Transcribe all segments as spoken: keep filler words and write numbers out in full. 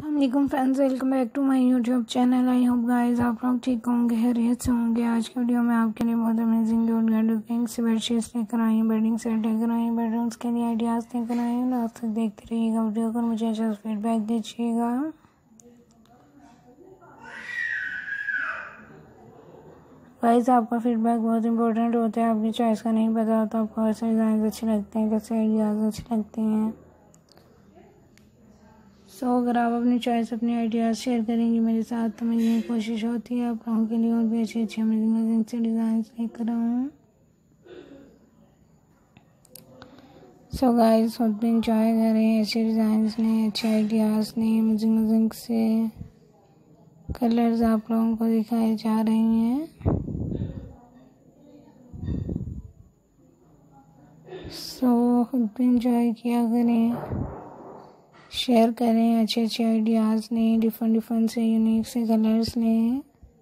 अस्सलाम friends, welcome back to my YouTube channel. I hope guys आप लोग ठीक होंगे, खैरियत से होंगे। आज की वीडियो में आपके लिए बहुत अमेजिंग लुकिंग से बेडशीट्स लेकर आई हूँ, बेडिंग सेट लेकर आई हूँ, बेडरूम्स के लिए आइडियाज़ लेकर आई हूँ। लास्ट तक देखते रहिएगा वीडियो को, मुझे अच्छा फीडबैक दीजिएगा। गाइस आपका फीडबैक बहुत इंपॉर्टेंट होता है। आपकी चॉइस का नहीं पता होता, आपको कैसे डिज़ाइन अच्छे लगते हैं, कैसे आइडियाज़ अच्छे लगते हैं। सो so, अगर आप अपनी चॉइस अपने आइडियाज़ शेयर करेंगे मेरे साथ, तो मेरी ये कोशिश होती है आप लोगों के लिए और भी अच्छे अच्छे अमेजिंग अमेजिंग से डिज़ाइन लेकर आऊँ। सो गाइस खुद भी इंजॉय करें, अच्छे डिज़ाइन ने, अच्छे आइडियाज़ ने, अमेजिंग अमेजिंग से कलर्स आप लोगों को दिखाए जा रहे हैं। सो so, खुद भी इंजॉय किया करें, शेयर करें अच्छे अच्छे आइडियाज़ ने, डिफरेंट डिफरेंट से यूनिक से कलर्स ने।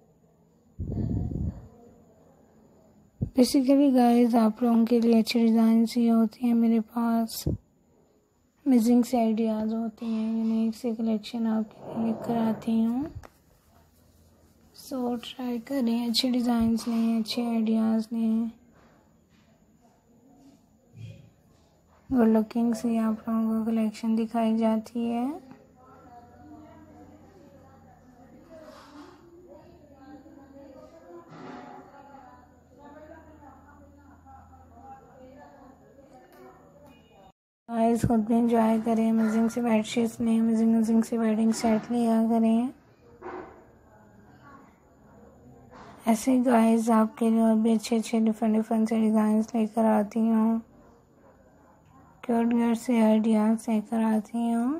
बेसिकली गाइस आप लोगों के लिए अच्छे डिज़ाइन ही होती हैं मेरे पास, अमेजिंग से आइडियाज़ होती हैं, यूनिक से कलेक्शन आपके लिए लेकर आती हूँ। सो ट्राई करें, अच्छे डिज़ाइन लें, अच्छे आइडियाज़ लें, गुड लुकिंग से आप लोगों को कलेक्शन दिखाई जाती है। गाइस खुद भी इंजॉय करें, अमेजिंग से बेडशीट्स लें, अमेजिंग अमेजिंग से बेडिंग सेट लिया करें। ऐसे गाइस आपके लिए और भी अच्छे अच्छे डिफरेंट डिफरेंट से डिज़ाइन लेकर आती हूँ, क्यूट क्यूट से आइडियाज़ लेकर आती हूँ।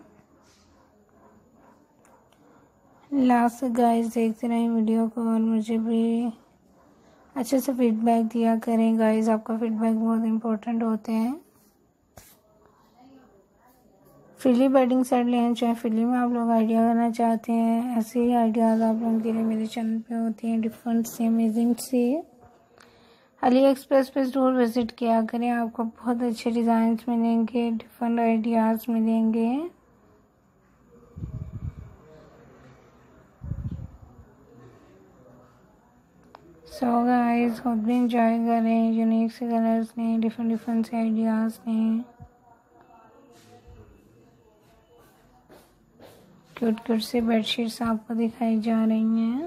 लास्ट गाइस देखते रहें वीडियो को और मुझे भी अच्छे से फीडबैक दिया करें। गाइस आपका फीडबैक बहुत इम्पोर्टेंट होते हैं। फ्रीली बेडिंग सेट लेना चाहे फ्रीली में आप लोग आइडिया करना चाहते हैं, ऐसे ही आइडियाज़ आप लोगों के लिए मेरे चैनल पे होती हैं, डिफरेंट से अमेजिंग से। अली एक्सप्रेस पे ज़रूर विज़िट किया करें, आपको बहुत अच्छे डिज़ाइंस मिलेंगे, डिफरेंट आइडियाज़ मिलेंगे। सो गाइस खुद भी इंजॉय करें, यूनिक से कलर्स लें, डिफरेंट डिफरेंट से आइडियाज़ लें, क्यूट क्यूट से बेडशीट्स आपको दिखाई जा रही हैं।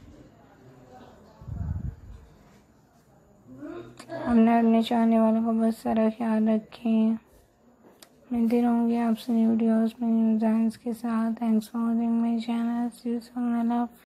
हमने अपने चाहने वालों का बहुत सारा ख्याल रखें। मिलती रहूँगी आपसे न्यू वीडियोस में न्यू डिज़ाइंस के साथ। Thanks for watching my channel. See you soon.